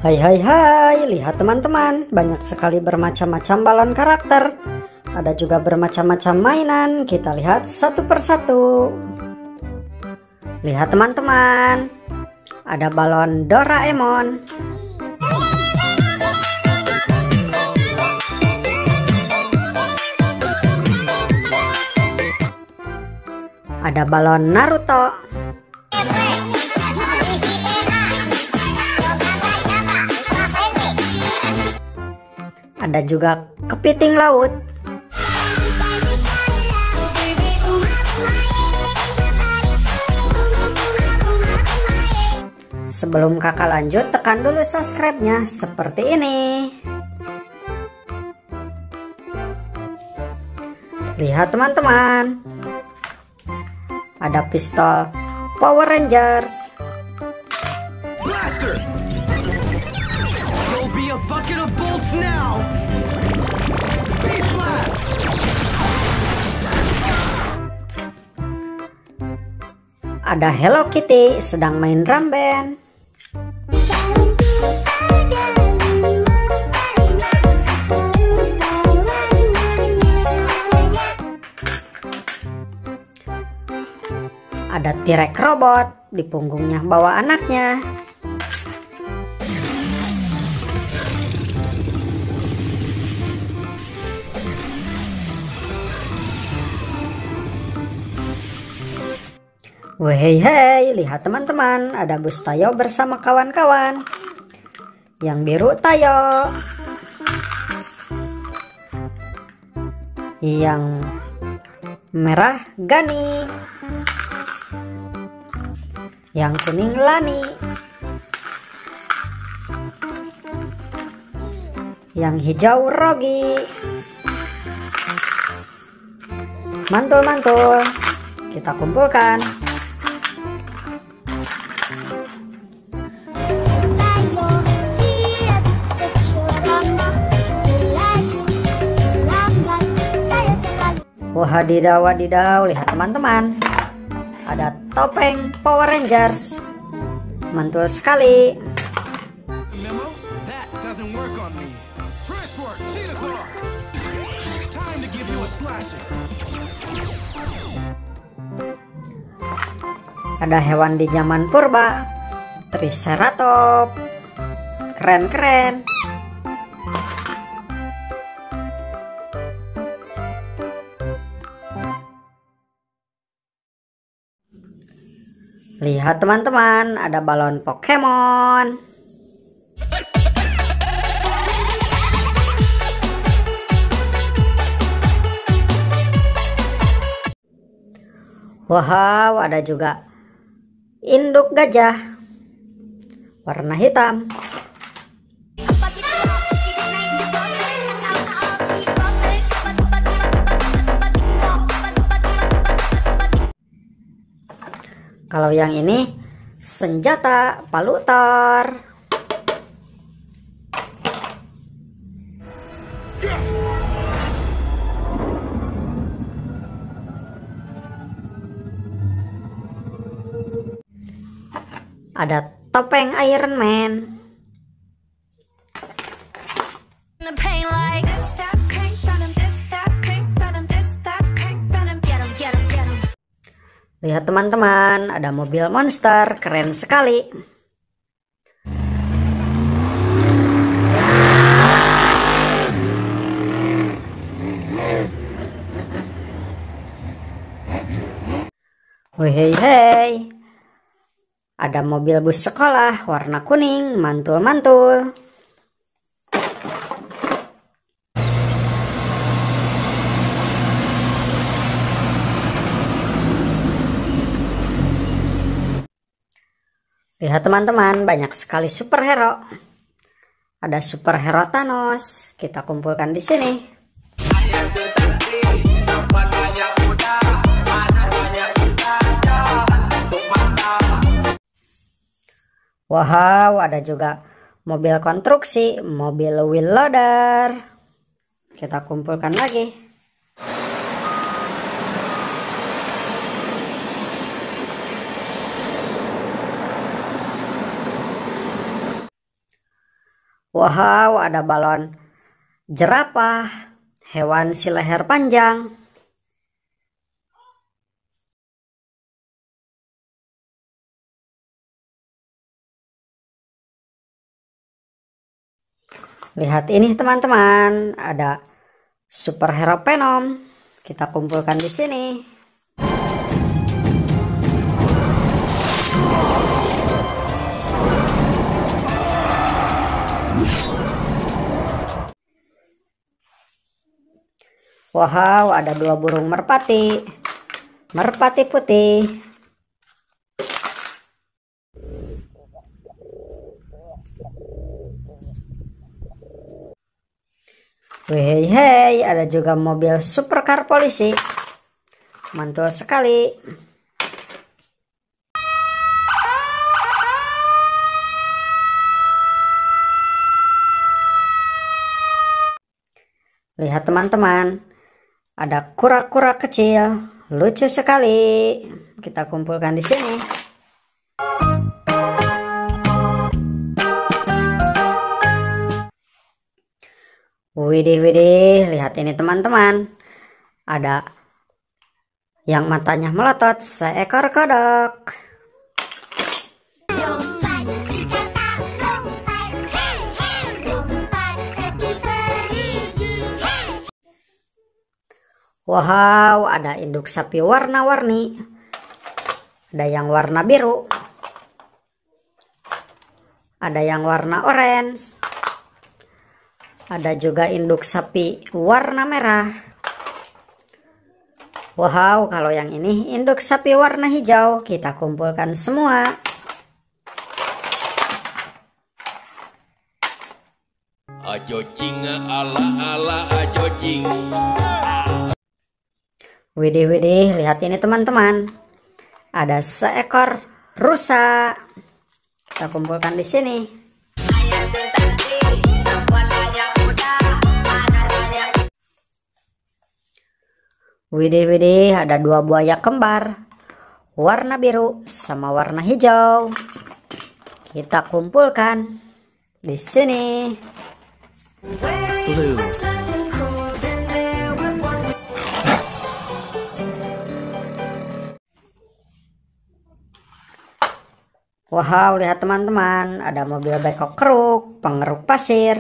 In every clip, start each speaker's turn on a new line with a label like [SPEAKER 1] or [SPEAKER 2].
[SPEAKER 1] Hai hai hai, lihat teman-teman, banyak sekali bermacam-macam balon karakter. Ada juga bermacam-macam mainan, kita lihat satu persatu. Lihat teman-teman, ada balon Doraemon. Ada balon Naruto. Ada juga kepiting laut. Sebelum kakak lanjut, tekan dulu subscribe-nya seperti ini. Lihat teman-teman, ada pistol Power Rangers.
[SPEAKER 2] Blaster! There'll be a bucket of bolts now! Beast blast!
[SPEAKER 1] Ada Hello Kitty sedang main drum band. Ada T-Rex robot, di punggungnya bawa anaknya. Wehei hei, lihat teman-teman, ada bus Tayo bersama kawan-kawan. Yang biru Tayo, yang merah Gani, yang kuning Lani, yang hijau Rogi. Mantul-mantul, kita kumpulkan. Wadidaw, wadidaw, lihat teman-teman, ada topeng Power Rangers. Mantul sekali.
[SPEAKER 2] Memo? That doesn't work on me. Transport, Cheetah Claws! Time to give you a slashing.
[SPEAKER 1] Ada hewan di zaman purba, Triceratops. Keren-keren. Lihat teman-teman, ada balon Pokemon. Wow, ada juga induk gajah warna hitam. Kalau yang ini senjata Palutor. Ada topeng Iron Man. Lihat teman-teman, ada mobil monster, keren sekali. Wehei hei, ada mobil bus sekolah warna kuning, mantul-mantul. Lihat teman-teman, banyak sekali superhero. Ada superhero Thanos, kita kumpulkan di sini. Wow, ada juga mobil konstruksi, mobil wheel loader. Kita kumpulkan lagi. Wow, ada balon jerapah, hewan si leher panjang. Lihat ini teman-teman, ada superhero Venom. Kita kumpulkan di sini. Wow, ada 2 burung merpati. Merpati putih. Wih, hei, ada juga mobil supercar polisi. Mantul sekali. Lihat teman-teman, ada kura-kura kecil, lucu sekali. Kita kumpulkan di sini. Widih, widih, lihat ini teman-teman. Ada yang matanya melotot, seekor kodok. Wow, ada induk sapi warna-warni. Ada yang warna biru. Ada yang warna orange. Ada juga induk sapi warna merah. Wow, kalau yang ini induk sapi warna hijau. Kita kumpulkan semua.
[SPEAKER 3] Ajojing ala ajojing.
[SPEAKER 1] Widih, widih, lihat ini teman-teman. Ada seekor rusa. Kita kumpulkan di sini. Widih, widih, ada 2 buaya kembar. Warna biru sama warna hijau. Kita kumpulkan di sini.
[SPEAKER 2] Blue.
[SPEAKER 1] Wow, lihat teman-teman, ada mobil bekok keruk, pengeruk pasir.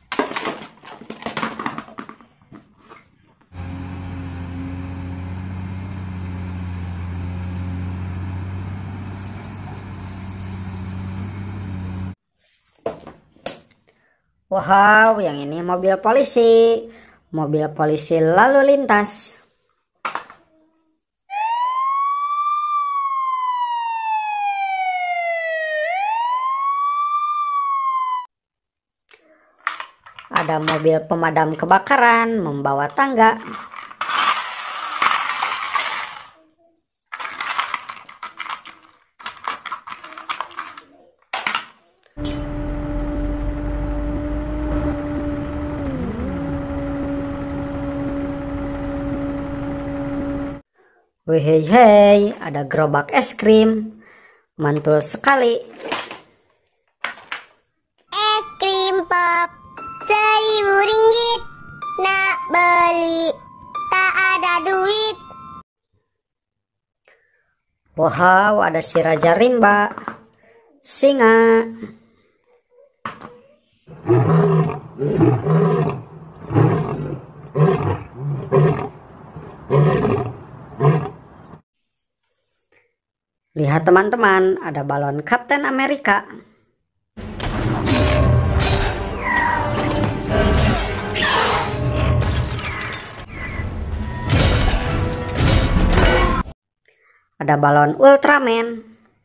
[SPEAKER 1] Wow, yang ini mobil polisi. Mobil polisi lalu lintas. Ada mobil pemadam kebakaran membawa tangga. Wih, hei, hei, ada gerobak es krim. Mantul sekali.
[SPEAKER 4] Es krim pop 1.000 ringgit, nak beli tak ada duit.
[SPEAKER 1] Wow, ada si Raja Rimba, singa. Lihat teman-teman, ada balon Kapten Amerika. Ada balon Ultraman.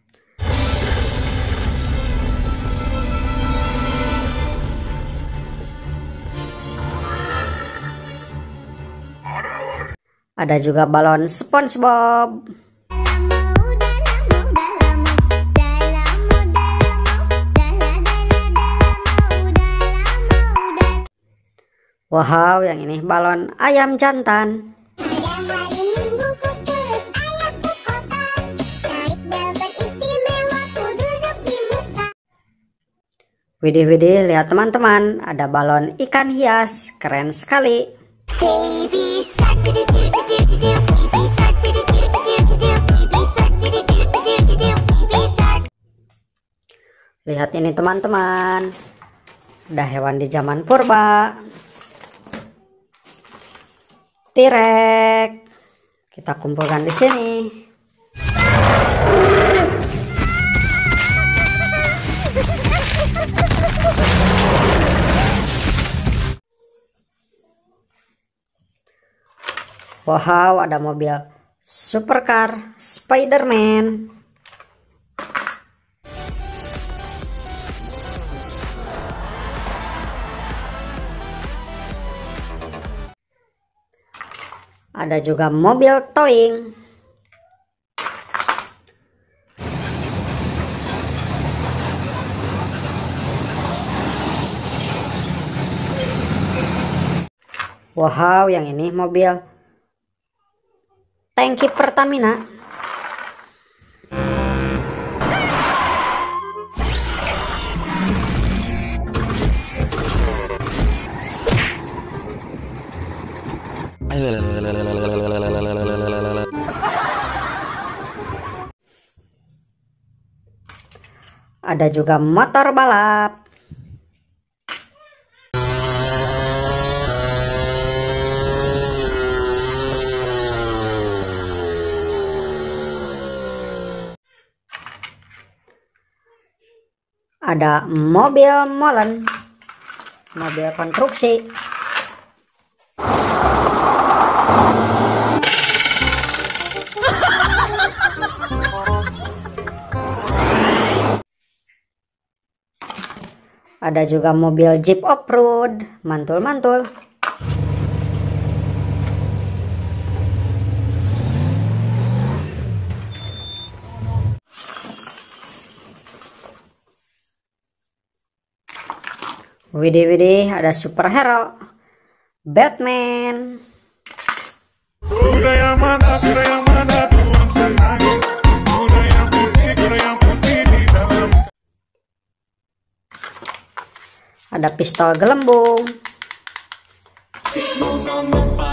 [SPEAKER 1] Ada juga balon SpongeBob. Wow, yang ini balon ayam jantan. Widih, lihat teman-teman, ada balon ikan hias, keren sekali.
[SPEAKER 4] Baby shark do do do do do do do. Baby shark do do do do do do. Baby shark do do do do do do. Baby shark.
[SPEAKER 1] Lihat ini teman-teman, ada hewan di zaman purba, T-Rex. Kita kumpulkan di sini. Wow, ada mobil supercar Spider-Man. Ada juga mobil towing. Wow, yang ini mobil tangki Pertamina. Ada juga motor balap. Ada mobil molen, mobil konstruksi. Ada juga mobil Jeep off-road, mantul-mantul. Widih, ada superhero Batman.
[SPEAKER 5] Kuda yang mana tuan senang. Kuda yang putih di dalam.
[SPEAKER 1] Ada pistol gelembung.
[SPEAKER 5] Signals on the